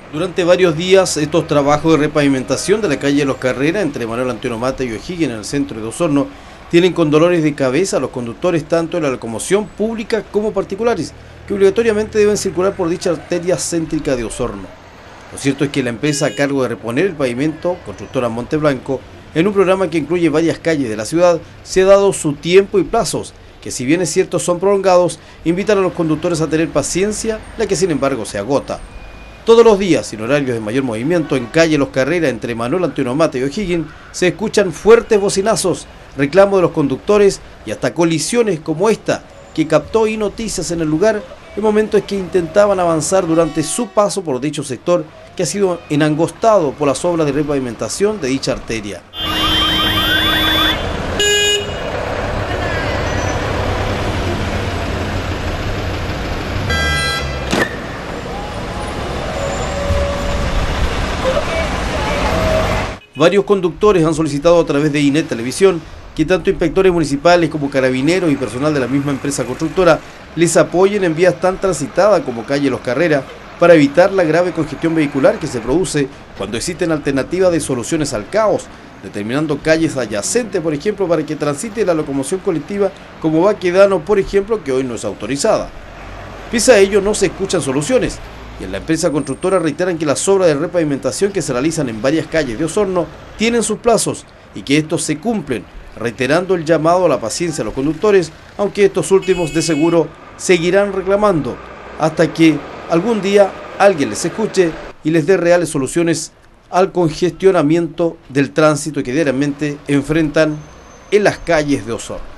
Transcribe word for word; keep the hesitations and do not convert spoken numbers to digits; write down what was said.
Durante varios días, estos trabajos de repavimentación de la calle Los Carreras entre Manuel Antonio Mata y O'Higgins en el centro de Osorno tienen con dolores de cabeza a los conductores tanto de la locomoción pública como particulares, que obligatoriamente deben circular por dicha arteria céntrica de Osorno. Lo cierto es que la empresa a cargo de reponer el pavimento, Constructora Monteblanco, en un programa que incluye varias calles de la ciudad, se ha dado su tiempo y plazos, que si bien es cierto son prolongados, invitan a los conductores a tener paciencia, la que sin embargo se agota. Todos los días, en horarios de mayor movimiento, en calle Los Carreras entre Manuel Antonio Mata y O'Higgins, se escuchan fuertes bocinazos, reclamos de los conductores y hasta colisiones como esta, que captó y noticias en el lugar en momentos que intentaban avanzar durante su paso por dicho sector, que ha sido enangostado por las obras de repavimentación de dicha arteria. Varios conductores han solicitado a través de I N E Televisión que tanto inspectores municipales como carabineros y personal de la misma empresa constructora les apoyen en vías tan transitadas como calle Los Carreras para evitar la grave congestión vehicular que se produce cuando existen alternativas de soluciones al caos, determinando calles adyacentes, por ejemplo, para que transite la locomoción colectiva como Baquedano, por ejemplo, que hoy no es autorizada. Pese a ello, no se escuchan soluciones. Y en la empresa constructora reiteran que las obras de repavimentación que se realizan en varias calles de Osorno tienen sus plazos y que estos se cumplen, reiterando el llamado a la paciencia a los conductores, aunque estos últimos de seguro seguirán reclamando hasta que algún día alguien les escuche y les dé reales soluciones al congestionamiento del tránsito que diariamente enfrentan en las calles de Osorno.